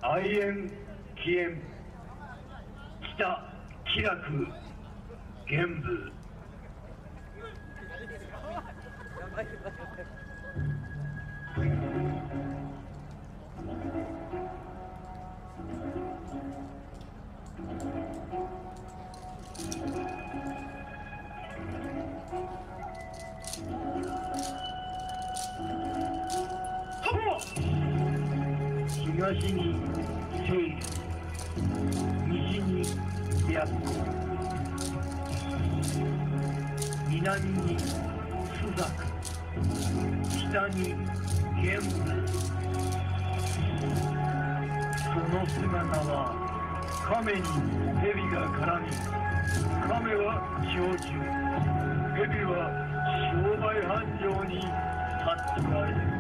愛煙起煙北気楽玄武東に西流、西に白虎、南に朱雀、北に玄武。その姿は亀に蛇が絡み、亀は長寿、蛇は商売繁盛に立っておられる。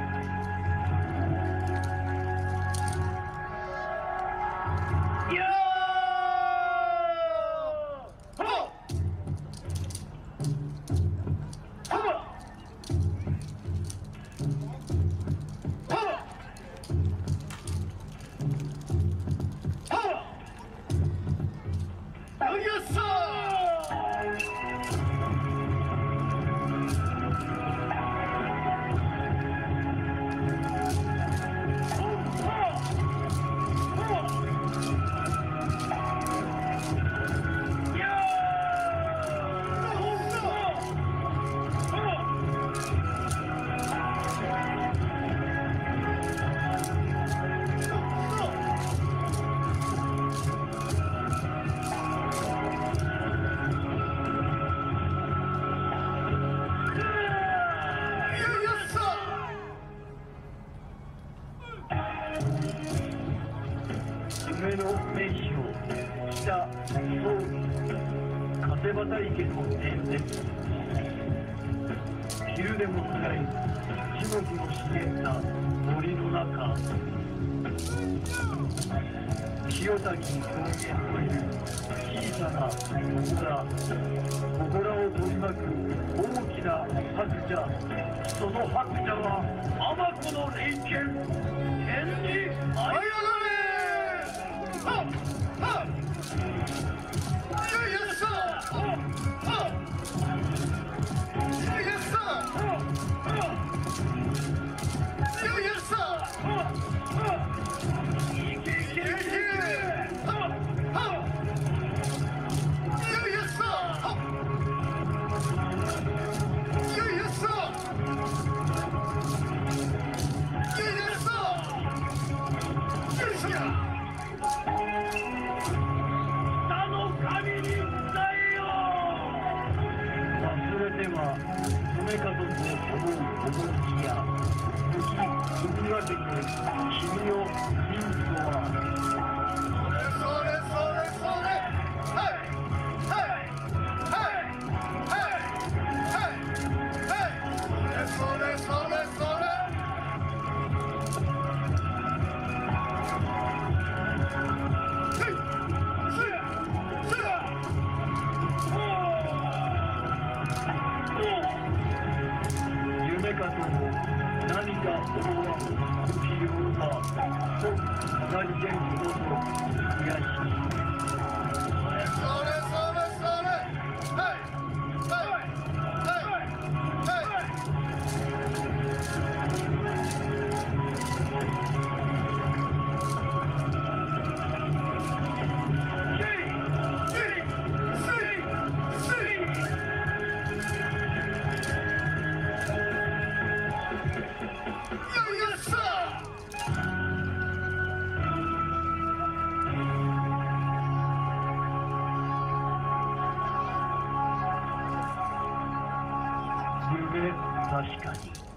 夢の名手を北総理風畑池の伝説。昼でも使い樹木の茂った森の中、清滝に草原という小さな祠を取り巻く大きな白蛇。その白蛇は尼子の霊剣天に舞い上がれ。夢かと思う趣や時わけの君の民度はかとも何か思わぬ起きようがと何件ほど癒やし確かに。